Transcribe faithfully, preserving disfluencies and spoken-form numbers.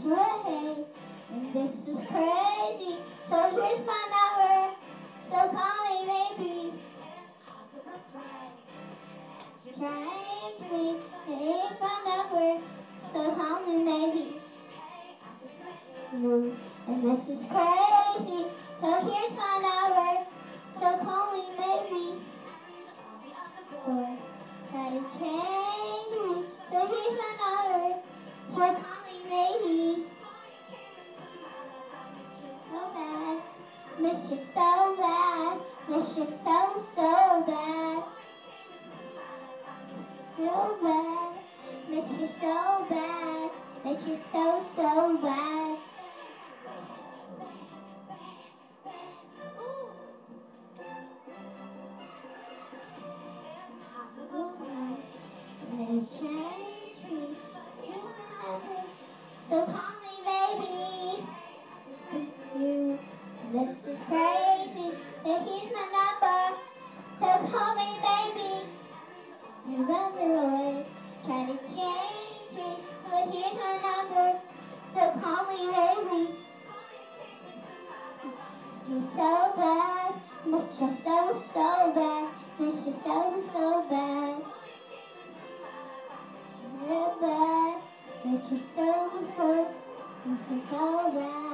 way. And this is crazy. So here's my number. So call me maybe. Change me. Here's my number. So call me maybe. And this is crazy. So here's my number. So call me maybe. Or try to change me. So here's my number. So call me maybe. So bad. Miss you so bad. Miss you so, so bad. So bad. Miss you so bad. Miss you so, so bad. And change me. So call me baby. You. This is crazy. And here's my number. So call me baby. You run away. Try to change me. But here's my number. So call me baby. You're so bad. Miss you so, so bad. Miss you so, so bad. So bad. Miss you so, so, miss you so bad.